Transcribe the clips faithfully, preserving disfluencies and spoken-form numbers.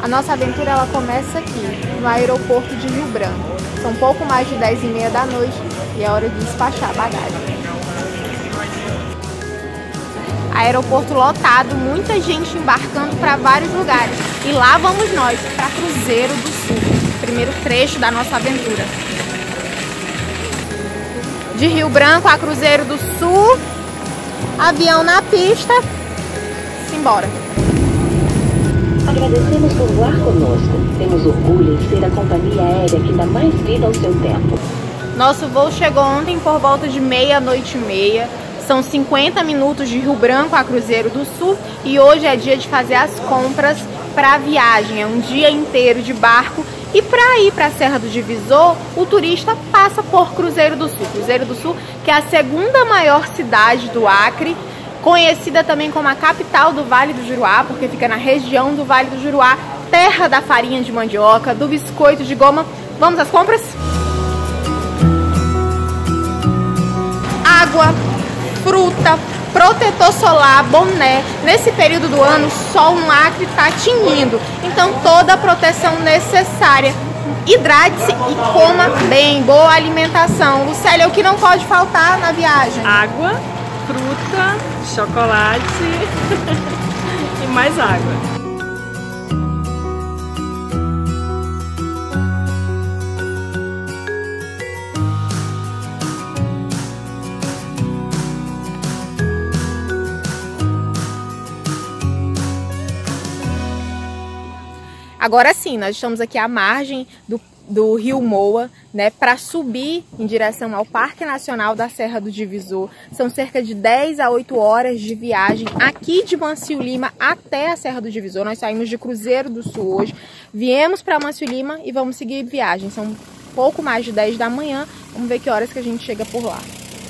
A nossa aventura ela começa aqui, no aeroporto de Rio Branco. São pouco mais de dez e meia da noite e é hora de despachar a bagagem. Aeroporto lotado, muita gente embarcando para vários lugares. E lá vamos nós, para Cruzeiro do Sul, primeiro trecho da nossa aventura. De Rio Branco a Cruzeiro do Sul, avião na pista, simbora. Agradecemos por voar conosco. Temos orgulho em ser a companhia aérea que dá mais vida ao seu tempo. Nosso voo chegou ontem por volta de meia-noite e meia. São cinquenta minutos de Rio Branco a Cruzeiro do Sul e hoje é dia de fazer as compras para a viagem. É um dia inteiro de barco e para ir para a Serra do Divisor, o turista passa por Cruzeiro do Sul. Cruzeiro do Sul, que é a segunda maior cidade do Acre, conhecida também como a capital do Vale do Juruá, porque fica na região do Vale do Juruá, terra da farinha de mandioca, do biscoito de goma. Vamos às compras? Água, fruta, protetor solar, boné. Nesse período do ano, o sol no Acre está tinindo, então toda a proteção necessária. Hidrate-se e coma bem, boa alimentação. Lucélia, o que não pode faltar na viagem? Água, fruta, chocolate e mais água. Agora sim, nós estamos aqui à margem do, do Rio Moa, né, para subir em direção ao Parque Nacional da Serra do Divisor. São cerca de dez a oito horas de viagem aqui de Mancio Lima até a Serra do Divisor. Nós saímos de Cruzeiro do Sul hoje, viemos para Mancio Lima e vamos seguir viagem. São pouco mais de dez da manhã, vamos ver que horas que a gente chega por lá.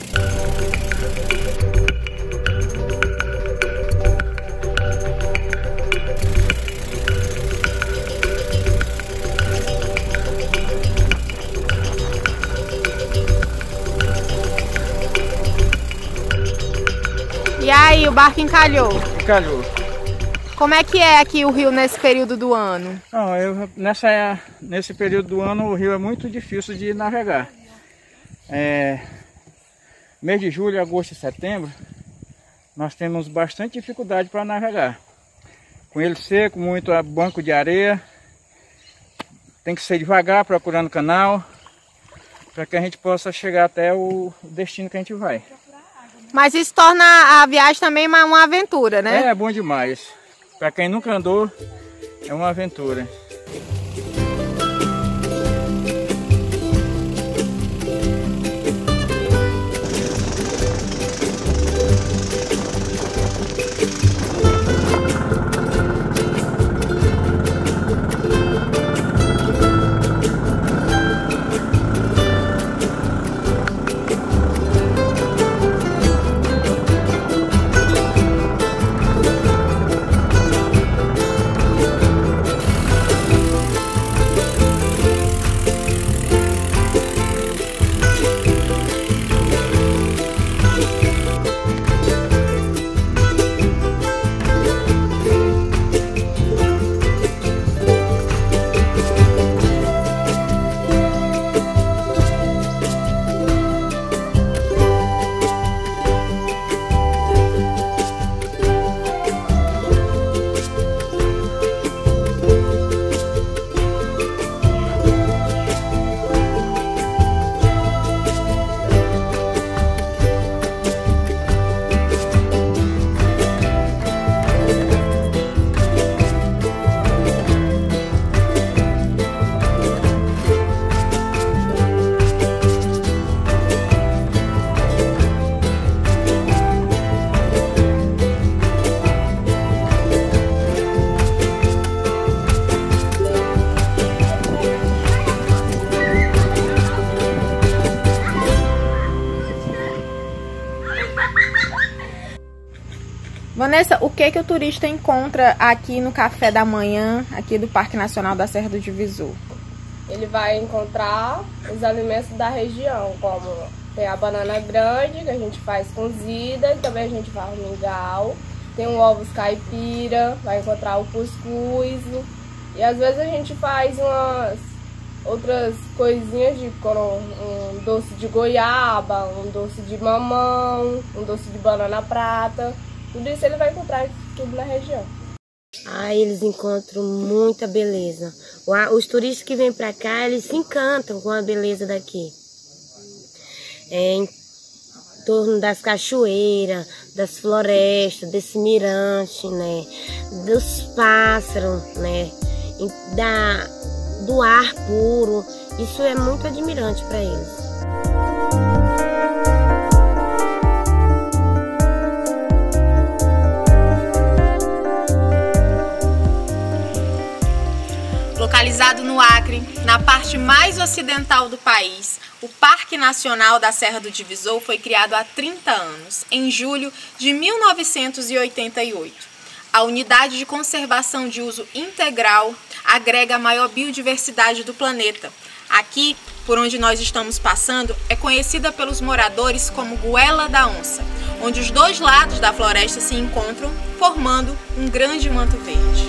E aí, o barco encalhou? Encalhou. Como é que é aqui o rio nesse período do ano? Não, eu, nessa, nesse período do ano o rio é muito difícil de navegar. É, mês de julho, agosto e setembro, nós temos bastante dificuldade para navegar. Com ele seco, muito banco de areia, tem que ser devagar procurando canal, para que a gente possa chegar até o destino que a gente vai. Mas isso torna a viagem também uma, uma aventura, né? É, é bom demais. Para quem nunca andou, é uma aventura. Vanessa, o que que o turista encontra aqui no café da manhã, aqui do Parque Nacional da Serra do Divisor? Ele vai encontrar os alimentos da região, como tem a banana grande, que a gente faz cozida, e também a gente faz o mingau. Tem o ovos caipira, vai encontrar o cuscuz, E às vezes a gente faz umas outras coisinhas de um doce de goiaba, um doce de mamão, um doce de banana prata. Tudo isso ele vai encontrar tudo na região. Ah, eles encontram muita beleza. Os turistas que vêm para cá, eles se encantam com a beleza daqui. É, em torno das cachoeiras, das florestas, desse mirante, né, dos pássaros, né, da, do ar puro. Isso é muito admirante para eles. Localizado no Acre, na parte mais ocidental do país, o Parque Nacional da Serra do Divisor foi criado há trinta anos, em julho de mil novecentos e oitenta e oito. A unidade de conservação de uso integral agrega a maior biodiversidade do planeta. Aqui, por onde nós estamos passando, é conhecida pelos moradores como Goela da Onça, onde os dois lados da floresta se encontram, formando um grande manto verde.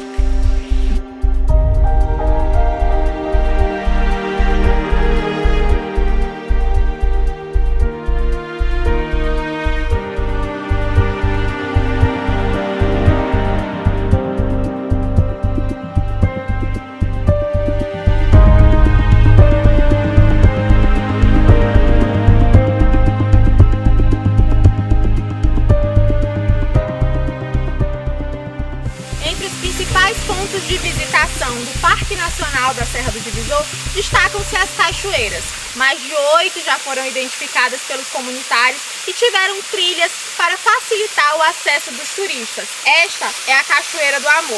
Pontos de visitação do Parque Nacional da Serra do Divisor destacam-se as cachoeiras. Mais de oito já foram identificadas pelos comunitários e tiveram trilhas para facilitar o acesso dos turistas. Esta é a Cachoeira do Amor.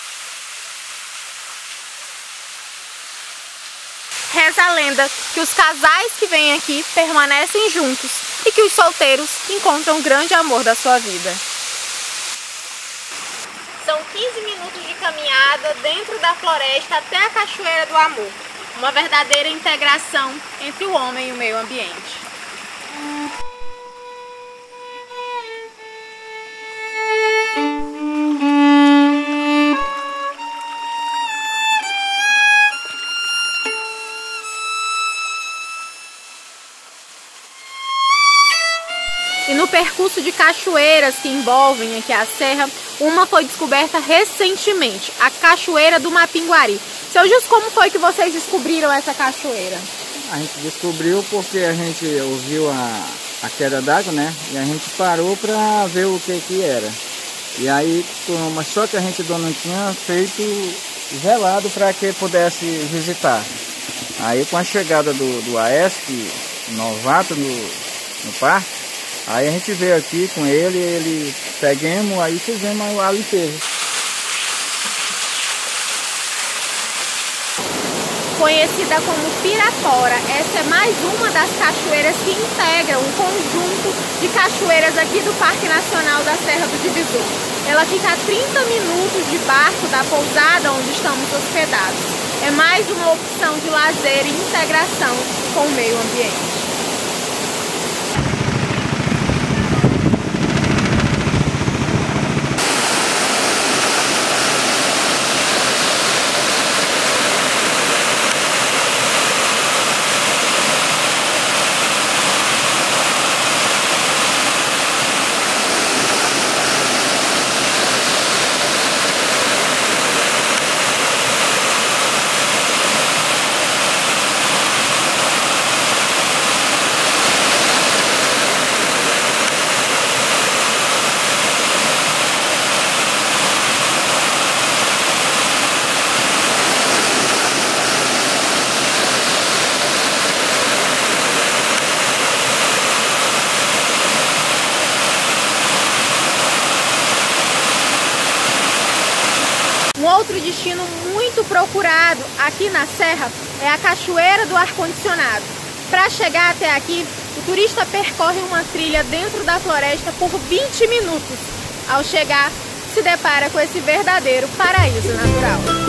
Reza a lenda que os casais que vêm aqui permanecem juntos e que os solteiros encontram o grande amor da sua vida. São quinze minutos de caminhada dentro da floresta até a Cachoeira do Amor. Uma verdadeira integração entre o homem e o meio ambiente. E no percurso de cachoeiras que envolvem aqui a serra, uma foi descoberta recentemente, a Cachoeira do Mapinguari. Seu Gilson, como foi que vocês descobriram essa cachoeira? A gente descobriu porque a gente ouviu a, a queda d'água, né? E a gente parou para ver o que que era. E aí, mas só que a gente não tinha feito velado para que pudesse visitar. Aí com a chegada do, do Aesc, novato no, no parque, aí a gente veio aqui com ele, ele pegamos, aí fizemos a limpeza. Conhecida como Pirapora, essa é mais uma das cachoeiras que integram um conjunto de cachoeiras aqui do Parque Nacional da Serra do Divisor. Ela fica a trinta minutos de barco da pousada onde estamos hospedados. É mais uma opção de lazer e integração com o meio ambiente. Um outro destino muito procurado aqui na Serra é a Cachoeira do Ar-Condicionado. Para chegar até aqui, o turista percorre uma trilha dentro da floresta por vinte minutos. Ao chegar, se depara com esse verdadeiro paraíso natural.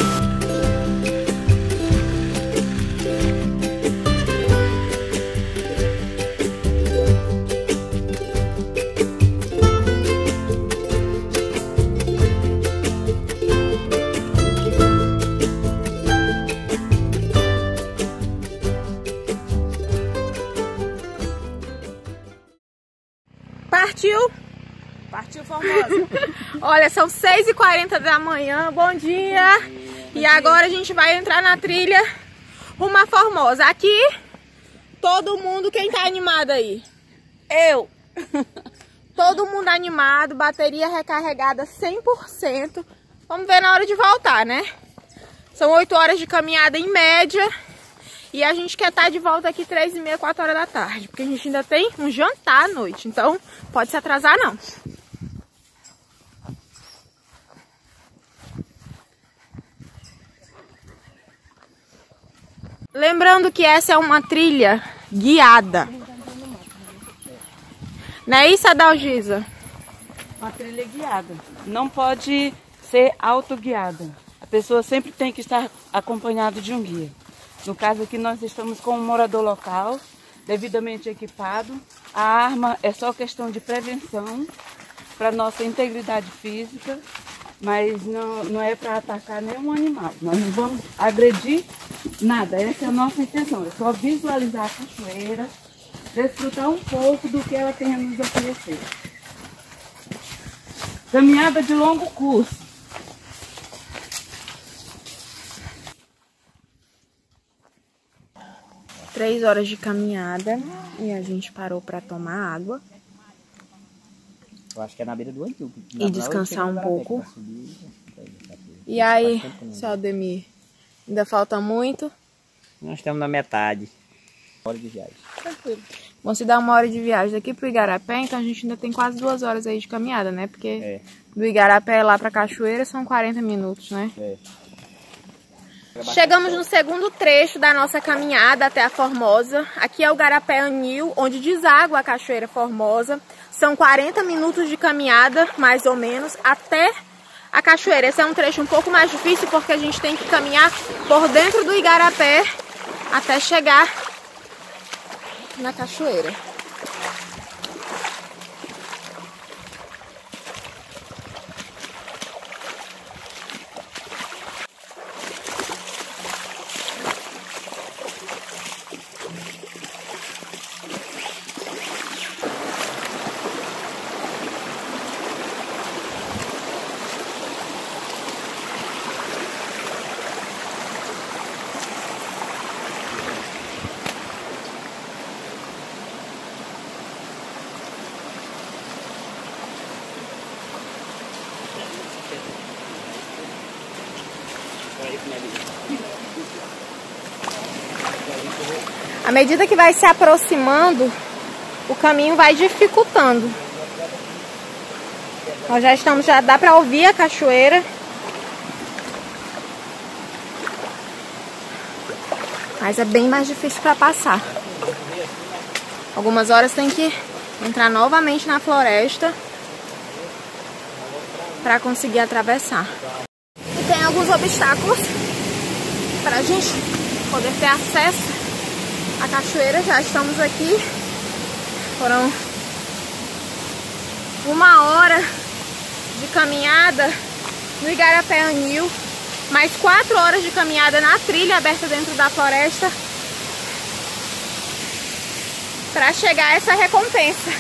Olha, são seis e quarenta da manhã, bom dia. E agora a gente vai entrar na trilha rumo a Formosa. Aqui, todo mundo, quem tá animado aí? Eu. Todo mundo animado, bateria recarregada cem por cento. Vamos ver na hora de voltar, né? São oito horas de caminhada em média. E a gente quer estar de volta aqui três e meia, quatro horas da tarde. Porque a gente ainda tem um jantar à noite. Então, pode se atrasar não. Lembrando que essa é uma trilha guiada. Não é isso, Adalgisa? Uma trilha guiada. Não pode ser autoguiada. A pessoa sempre tem que estar acompanhada de um guia. No caso aqui nós estamos com um morador local, devidamente equipado. A arma é só questão de prevenção para nossa integridade física, mas não, não é para atacar nenhum animal. Nós não vamos agredir nada, essa é a nossa intenção. É só visualizar a cachoeira, desfrutar um pouco do que ela tem a nos oferecer. Caminhada de longo curso. Três horas de caminhada e a gente parou para tomar água. Eu acho que é na beira do antigo. E descansar um pouco. E aí, seu Aldemir, ainda falta muito? Nós estamos na metade. Uma hora de viagem. Tranquilo. Bom, se dá uma hora de viagem daqui pro Igarapé, então a gente ainda tem quase duas horas aí de caminhada, né? Porque é. do Igarapé lá pra Cachoeira são quarenta minutos, né? É. Chegamos no segundo trecho da nossa caminhada até a Formosa. Aqui é o Garapé Anil, onde deságua a Cachoeira Formosa. São quarenta minutos de caminhada, mais ou menos, até a cachoeira. Esse é um trecho um pouco mais difícil porque a gente tem que caminhar por dentro do Igarapé até chegar na cachoeira. À medida que vai se aproximando, o caminho vai dificultando. Nós já estamos, já dá para ouvir a cachoeira. Mas é bem mais difícil para passar. Algumas horas tem que entrar novamente na floresta para conseguir atravessar. E tem alguns obstáculos para a gente poder ter acesso à cachoeira. Já estamos aqui. Foram uma hora de caminhada no Igarapé Anil, mais quatro horas de caminhada na trilha aberta dentro da floresta para chegar a essa recompensa.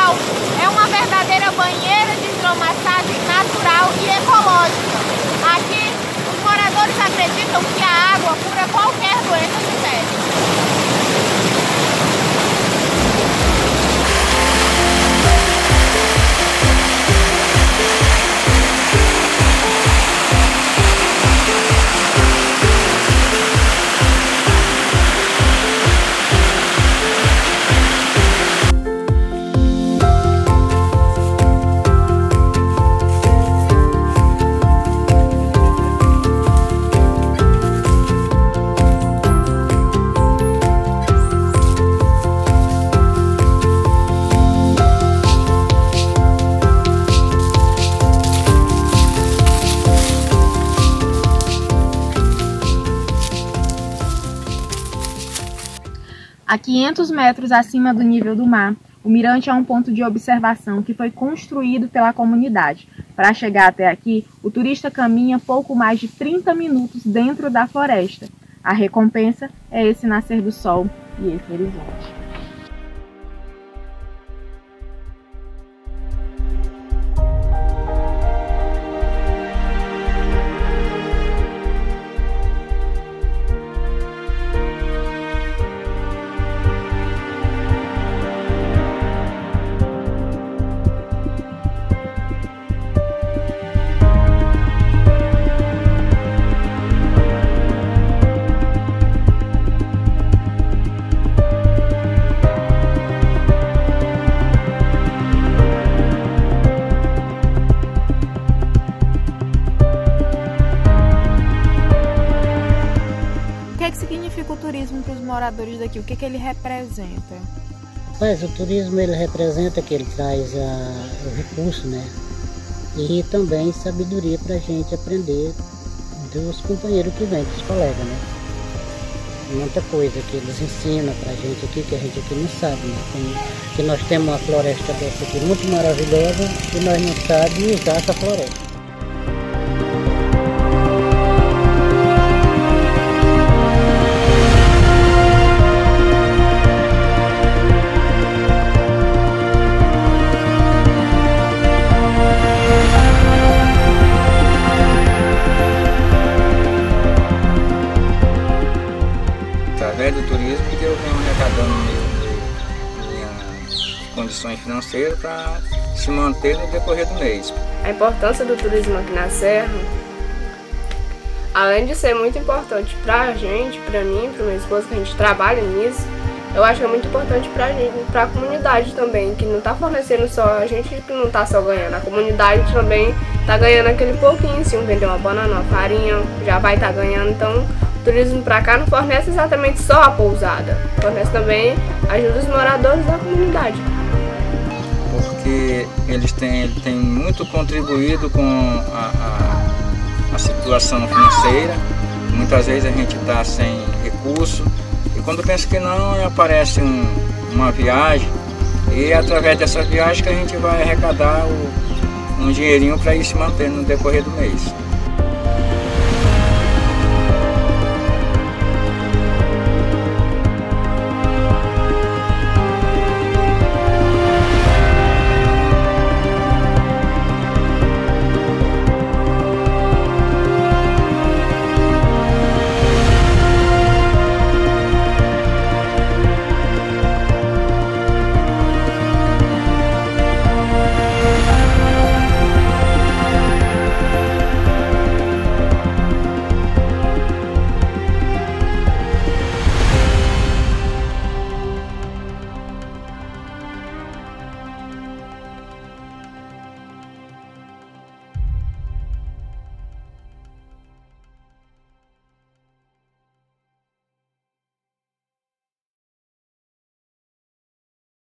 local é uma verdadeira banheira de hidromassagem natural e ecológica. Aqui, os moradores acreditam que a água cura qualquer doença de pele. A quinhentos metros acima do nível do mar, o mirante é um ponto de observação que foi construído pela comunidade. Para chegar até aqui, o turista caminha pouco mais de trinta minutos dentro da floresta. A recompensa é esse nascer do sol e esse horizonte. O que significa o turismo para os moradores daqui? O que, que ele representa? Mas o turismo ele representa que ele traz a, o recurso, né? E também sabedoria para a gente aprender dos companheiros que vêm, dos colegas, né? Muita coisa que eles ensinam para a gente aqui, que a gente aqui não sabe, né? Tem, que nós temos uma floresta dessa aqui muito maravilhosa e nós não sabemos usar essa floresta. Através do turismo que eu venho arrecadando minhas condições financeiras para se manter no decorrer do mês. A importância do turismo aqui na Serra, além de ser muito importante para a gente, para mim, para minha esposa, que a gente trabalha nisso, eu acho que é muito importante para a gente, para a comunidade também, que não está fornecendo só, a gente que não está só ganhando, a comunidade também está ganhando aquele pouquinho, se um vender uma banana, uma farinha, já vai estar tá ganhando, então o turismo para cá não fornece exatamente só a pousada, fornece também, ajuda os moradores da comunidade. Porque eles têm, ele tem muito contribuído com a, a, a situação financeira, muitas vezes a gente está sem recurso, e quando pensa que não, aparece um, uma viagem, e é através dessa viagem que a gente vai arrecadar o, um dinheirinho para ir se manter no decorrer do mês.